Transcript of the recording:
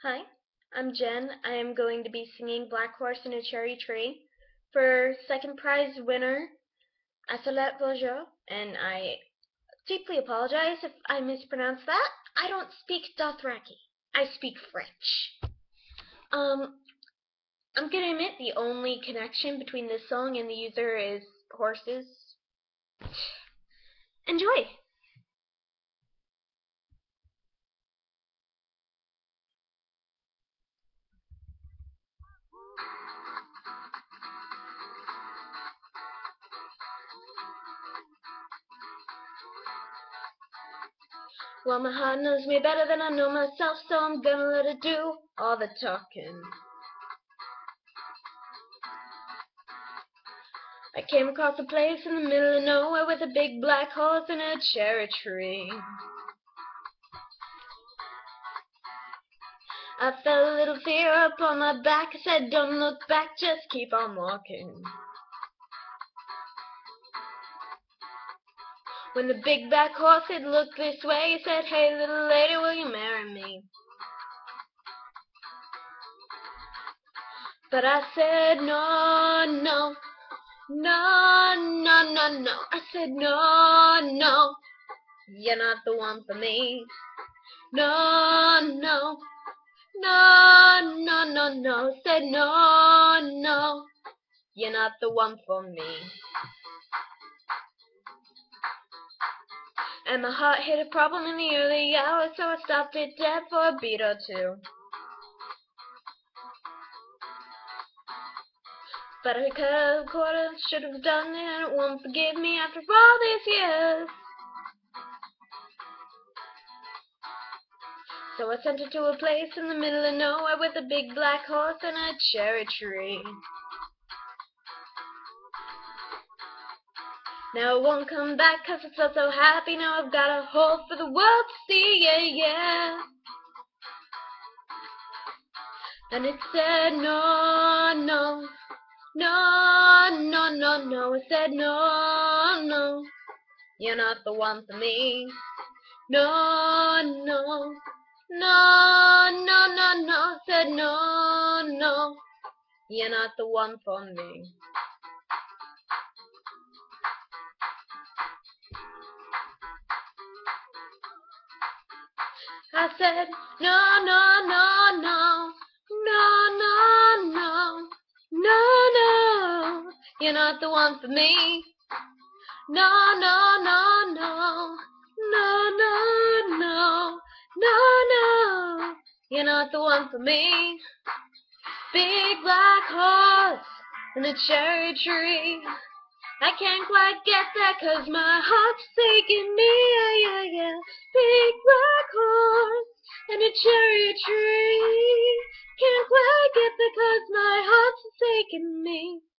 Hi, I'm Jen. I am going to be singing Black Horse in a Cherry Tree for second prize winner Asalette Bourgeois, and I deeply apologize if I mispronounce that. I don't speak Dothraki. I speak French. Um, I'm gonna admit the only connection between this song and the user is horses. Enjoy! Well, my heart knows me better than I know myself, so I'm gonna let it do all the talking. I came across a place in the middle of nowhere with a big black horse and a cherry tree. I felt a little fear upon my back. I said, don't look back, just keep on walking. When the big black horse had looked this way, he said, hey little lady, will you marry me? But I said, no, no, no, no, no, no. I said, no, no, you're not the one for me. No, no, no, no, no, no. Said, no, no, you're not the one for me. And my heart hit a problem in the early hours, so I stopped it dead for a beat or two. But I cut a quarter, should have done it, and it won't forgive me after all these years. So I sent her to a place in the middle of nowhere with a big black horse and a cherry tree. Now it won't come back 'cause it's so happy. Now I've got a hole for the world to see, yeah, yeah. And it said, no, no, no, no, no, no. It said, no, no, you're not the one for me. No, no, no, no, no, no. It said, no, no, you're not the one for me. I said, no, no, no, no, no, no, no, no, no, you're not the one for me. No, no, no, no, no, no, no, no, no, you're not the one for me. Big black horse and a cherry tree. I can't quite get there 'cause my heart's taking me, yeah, yeah, yeah. Big black horse and a cherry tree. Can't quite get there 'cause my heart's taking me.